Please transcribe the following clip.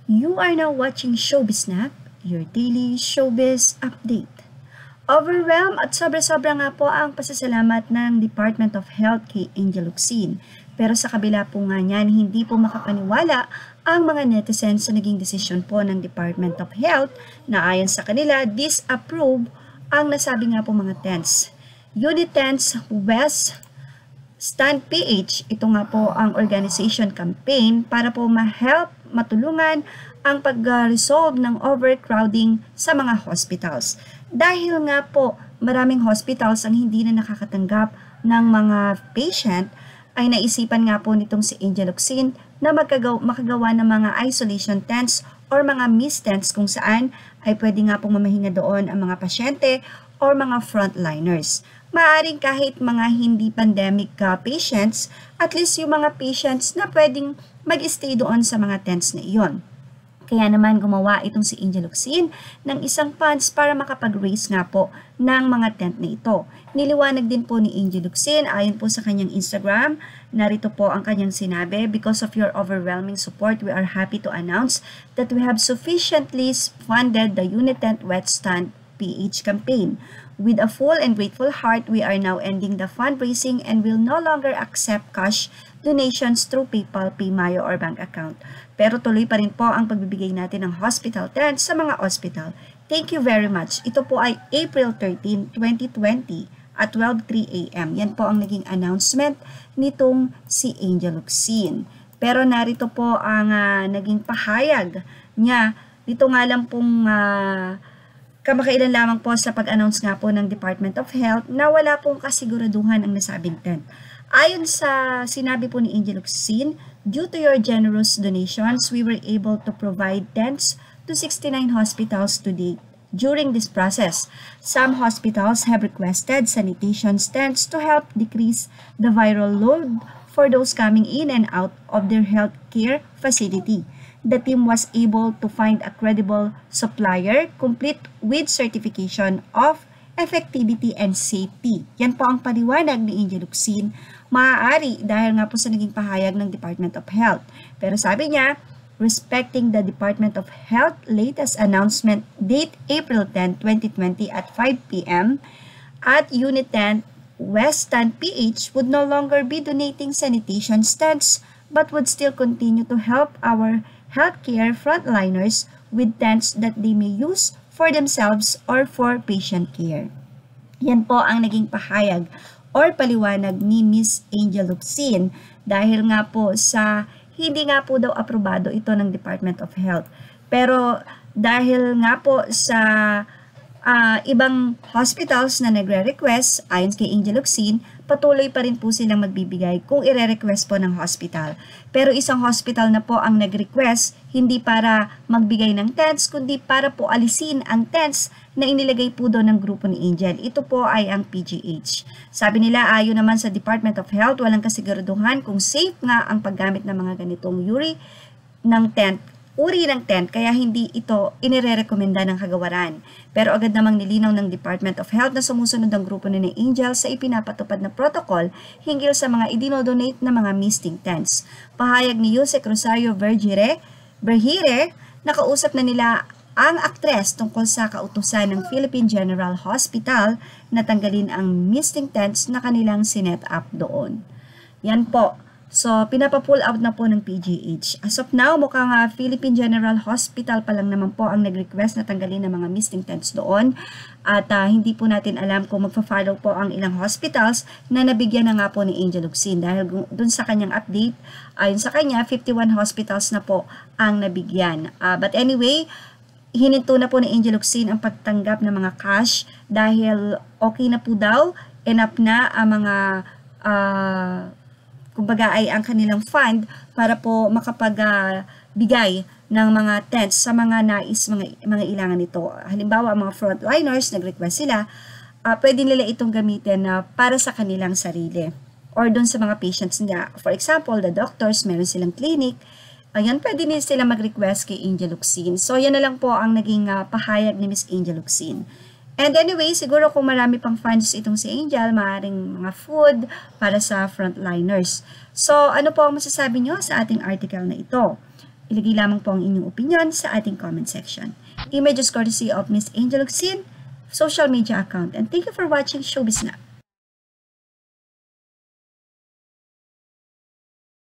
You are now watching Showbiz Snap, your daily showbiz update. Overwhelmed at sobra-sobra nga po ang pasasalamat ng Department of Health kay Angel Locsin. Pero sa kabila po nga niyan, hindi po makapaniwala ang mga netizens sa naging desisyon po ng Department of Health na ayon sa kanila, disapprove ang nasabi nga po mga tents. Unit Tents West Stand PH, ito nga po ang organization campaign para po ma-help, matulungan ang pag-resolve ng overcrowding sa mga hospitals. Dahil nga po maraming hospitals ang hindi na nakakatanggap ng mga patient, ay naisipan nga po nitong si Angel Locsin na makagawa ng mga isolation tents or mga mist tents kung saan ay pwede nga pong mamahinga doon ang mga pasyente or mga frontliners. Maaring kahit mga hindi pandemic patients, at least yung mga patients na pwedeng mag-stay doon sa mga tents na iyon. Kaya naman gumawa itong si Angel Locsin ng isang funds para makapag-raise nga po ng mga tent na ito. Niliwanag din po ni Angel Locsin, ayon po sa kanyang Instagram, narito po ang kanyang sinabi, "Because of your overwhelming support, we are happy to announce that we have sufficiently funded the Unit Tent Wet Stand PH campaign. With a full and grateful heart, we are now ending the fundraising and will no longer accept cash donations through PayPal, PayMayo, or bank account. Pero tuloy pa rin po ang pagbibigay natin ng hospital tents sa mga hospital. Thank you very much." Ito po ay April 13, 2020 at 12:03 a.m. Yan po ang naging announcement nitong si Angel Locsin. Pero narito po ang naging pahayag niya. Dito nga lang pong kamakailan lamang po sa pag-announce nga po ng Department of Health na wala pong kasiguraduhan ang nasabing tent. Ayon sa sinabi po ni Angel Locsin, "Due to your generous donations, we were able to provide tents to 69 hospitals to date. During this process, some hospitals have requested sanitation tents to help decrease the viral load for those coming in and out of their healthcare facility. The team was able to find a credible supplier complete with certification of effectivity and safety." Yan po ang paliwanag ni Angel Locsin. Maaari dahil nga po sa naging pahayag ng Department of Health. Pero sabi niya, respecting the Department of Health latest announcement date April 10, 2020 at 5 p.m. at Unit 10 West Stand PH would no longer be donating sanitation tents but would still continue to help our healthcare frontliners with tents that they may use for themselves or for patient care. Yan po ang naging pahayag or paliwanag ni Miss Angel Locsin dahil nga po sa hindi nga po daw aprobado ito ng Department of Health. Pero dahil nga po sa ibang hospitals na nagre-request, ayon kay Angel Locsin, patuloy pa rin po silang magbibigay kung ire-request po ng hospital. Pero isang hospital na po ang nag-request, hindi para magbigay ng tents, kundi para po alisin ang tents na inilagay po doon ng grupo ni Angel. Ito po ay ang PGH. Sabi nila, ayon naman sa Department of Health, walang kasiguraduhan kung safe nga ang paggamit ng mga ganitong uri ng tent, kaya hindi ito inirerekomenda ng kagawaran. Pero agad namang nilinaw ng Department of Health na sumusunod ang grupo ni Angel sa ipinapatupad na protocol hinggil sa mga idinodonate na mga misting tents. Pahayag ni Yusek Rosario Berhire, nakausap na nila ang aktres tungkol sa kautusan ng Philippine General Hospital na tanggalin ang misting tents na kanilang sinet up doon. Yan po. So, pinapa-pull out na po ng PGH. As of now, mukhang Philippine General Hospital pa lang naman po ang nag-request na tanggalin ng mga misting tents doon. At hindi po natin alam kung magpa-follow po ang ilang hospitals na nabigyan na nga po ni Angel Locsin. Dahil dun sa kanyang update, ayon sa kanya, 51 hospitals na po ang nabigyan. But anyway, hininto na po ni Angel Locsin ang pagtanggap ng mga cash dahil okay na po daw, enough na ang mga kumbaga ay ang kanilang fund para po makapagbigay ng mga tents sa mga nais, mga ilangan nito. Halimbawa, mga frontliners, nag-request sila, pwede nila itong gamitin para sa kanilang sarili or doon sa mga patients nila. For example, the doctors, meron silang clinic, ayan, pwede nila sila mag-request kay Angel Locsin. So, yan na lang po ang naging pahayag ni Miss Angel Locsin. And anyway, siguro kung marami pang funds itong si Angel, maaaring mga food para sa frontliners. So, ano po ang masasabi nyo sa ating article na ito? Ilagay lamang po ang inyong opinion sa ating comment section. Images courtesy of Miss Angel Locsin, social media account. And thank you for watching Showbiz Snap.